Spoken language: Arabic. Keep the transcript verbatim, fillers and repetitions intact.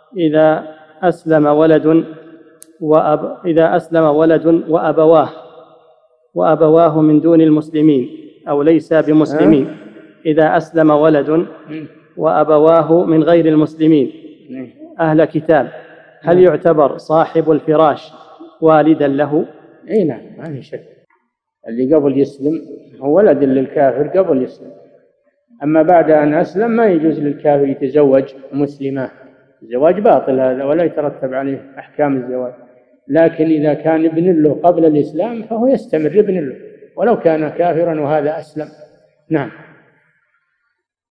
إذا أسلم ولد وأب إذا أسلم ولد وأبواه وأبواه من دون المسلمين أو ليس بمسلمين، إذا أسلم ولد وأبواه من غير المسلمين أهل كتاب، هل يعتبر صاحب الفراش والدا له؟ أي نعم، ما في شك. اللي قبل يسلم هو ولد للكافر قبل يسلم، أما بعد أن أسلم ما يجوز للكافر يتزوج مسلمة، الزواج باطل هذا ولا يترتب عليه أحكام الزواج. لكن إذا كان ابن له قبل الإسلام فهو يستمر ابن له ولو كان كافرا وهذا أسلم. نعم.